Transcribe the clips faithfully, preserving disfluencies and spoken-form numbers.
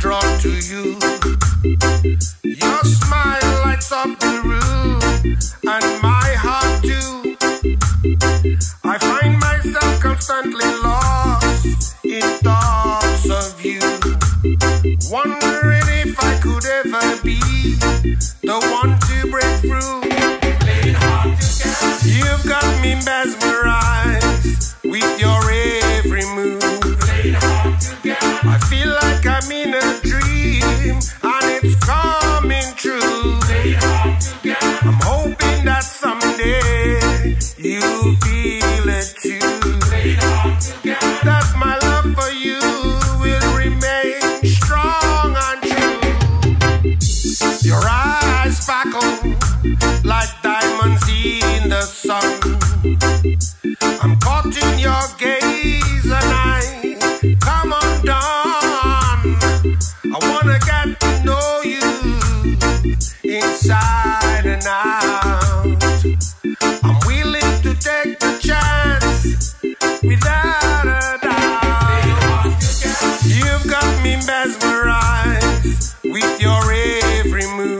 drawn to you. Your smile lights up the room, and my heart too. I find myself constantly lost in thoughts of you, wondering if I could ever be the one to break through. You've got me mesmerized with your every move. I feel like I'm in a dream and it's coming true. I'm hoping that someday you'll feel it too. That my love for you will remain strong and true. Your eyes sparkle like diamonds in the sun. I'm caught in your gaze and I come undone. I wanna get to know you inside and out. I'm willing to take the chance without a doubt. You've got me mesmerized with your every move.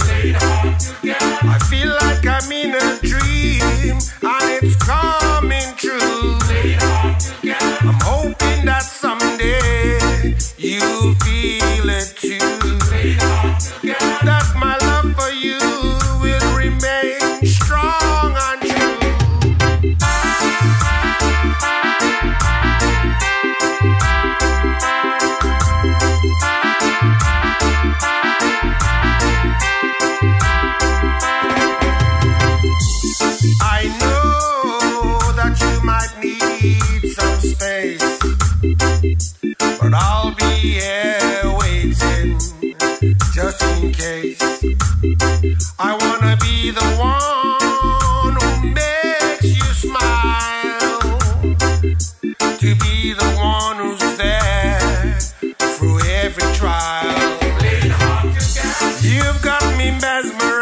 I feel like I'm in a dream and it's coming true. I'm hoping that someday you'll feel it too. That my love for you will remain strong and true. I know that you might need some space, but I'll be here waiting just in case. I wanna be the one who makes you smile, to be the one who's there through every trial. You've got me mesmerized